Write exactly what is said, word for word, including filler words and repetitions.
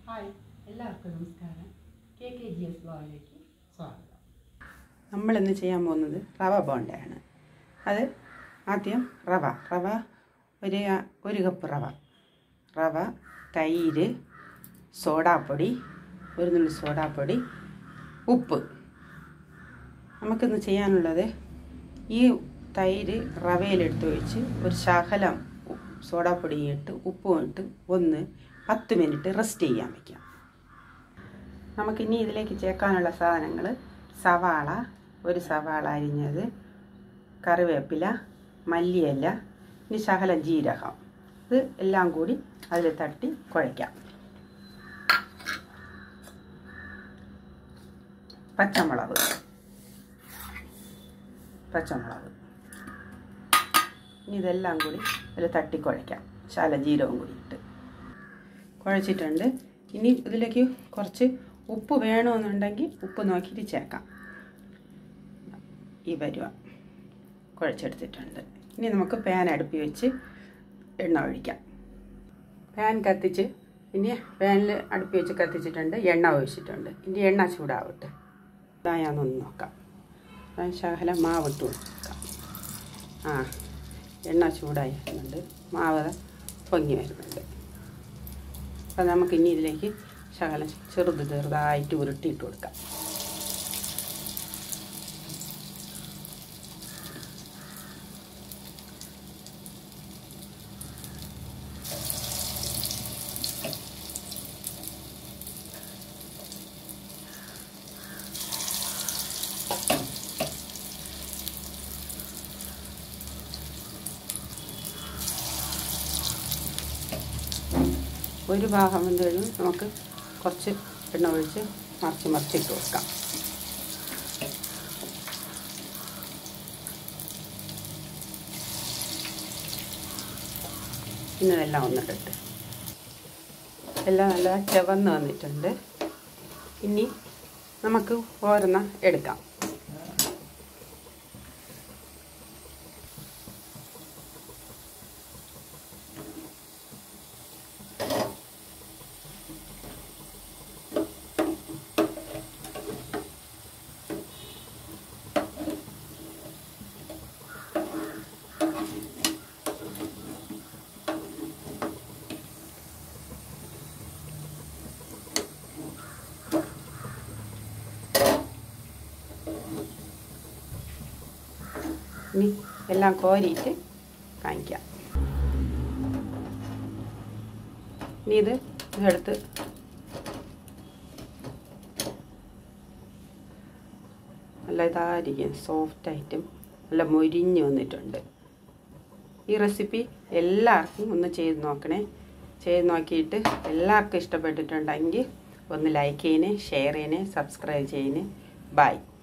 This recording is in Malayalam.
ഹായ്, എല്ലാവർക്കും നമസ്കാരം. കെ കെ ജി എസ് വ്ലോഗിലേക്ക് സ്വാഗതം. നമ്മളിന്ന് ചെയ്യാൻ പോകുന്നത് റവ ബോണ്ടയാണ്. അത് ആദ്യം റവ റവ ഒരു ഒരു കപ്പ് റവ റവ തൈര്, സോഡാപ്പൊടി, ഒരു നുള്ളി സോഡാപ്പൊടി, ഉപ്പ്. നമുക്കിന്ന് ചെയ്യാനുള്ളത് ഈ തൈര് റവയിലെടുത്ത് ഒഴിച്ച് ഒരു ശകലം സോഡാപ്പൊടി ഇട്ട് ഉപ്പും ഇട്ട് ഒന്ന് പത്ത് മിനിറ്റ് റെസ്റ്റ് ചെയ്യാൻ വയ്ക്കാം. നമുക്കിനി ഇതിലേക്ക് ചേർക്കാനുള്ള സാധനങ്ങൾ: സവാള, ഒരു സവാള അരിഞ്ഞത്, കറിവേപ്പില, മല്ലിയില, ഇനി ശകലം ജീരകം. ഇത് എല്ലാം കൂടി അതിൽ തട്ടി കുഴയ്ക്കാം. പച്ചമുളക് പച്ചമുളക് ഇനി ഇതെല്ലാം കൂടി അതിൽ തട്ടി കുഴയ്ക്കാം. ശകലം ജീരകം കൂടി ഇട്ട് കുഴച്ചിട്ടുണ്ട്. ഇനി ഇതിലേക്ക് കുറച്ച് ഉപ്പ് വേണമെന്നുണ്ടെങ്കിൽ ഉപ്പ് നോക്കിയിട്ട് ചേർക്കാം. ഈ പരുവ കുഴച്ചെടുത്തിട്ടുണ്ട്. ഇനി നമുക്ക് പാൻ അടുപ്പി വെച്ച് എണ്ണ ഒഴിക്കാം. പാൻ കത്തിച്ച് ഇനി പാനിൽ അടുപ്പി വെച്ച് കത്തിച്ചിട്ടുണ്ട്, എണ്ണ ഒഴിച്ചിട്ടുണ്ട്. ഇനി എണ്ണ ചൂടാവട്ടെ. ഇതായാന്നൊന്ന് നോക്കാം. ശകലം മാവിട്ട് കൊടുക്കാം. ആ എണ്ണ ചൂടായി വരുന്നുണ്ട്, മാവ് പൊങ്ങി വരുന്നുണ്ട്. അപ്പം നമുക്കിനി ഇതിലേക്ക് ശകലം ചെറുത് ചെറുതായിട്ട് ഉരുട്ടിയിട്ട് കൊടുക്കാം. ഒരു ഭാഗം വെന്ത് കഴിഞ്ഞ് നമുക്ക് കുറച്ച് എണ്ണ ഒഴിച്ച് മറിച്ച് മറിച്ചിട്ട് കൊടുക്കാം. പിന്നെ ഇതെല്ലാം ഒന്നിട്ടിട്ട് എല്ലാം നല്ല ചുവന്ന് വന്നിട്ടുണ്ട്. ഇനി നമുക്ക് ഓരോന്ന് എടുക്കാം. ഇനി എല്ലാം കോരിയിട്ട് കാണിക്കാം. ഇനി ഇത് ഇതെടുത്ത് നല്ല ഇതായിരിക്കും, സോഫ്റ്റായിട്ടും നല്ല മൊരിഞ്ഞ് വന്നിട്ടുണ്ട്. ഈ റെസിപ്പി എല്ലാവർക്കും ഒന്ന് ചെയ്ത് നോക്കണേ. ചെയ്ത് നോക്കിയിട്ട് എല്ലാവർക്കും ഇഷ്ടപ്പെട്ടിട്ടുണ്ടെങ്കിൽ ഒന്ന് ലൈക്ക് ചെയ്യണേ, ഷെയർ ചെയ്യണേ, സബ്സ്ക്രൈബ് ചെയ്യണേ. ബൈ.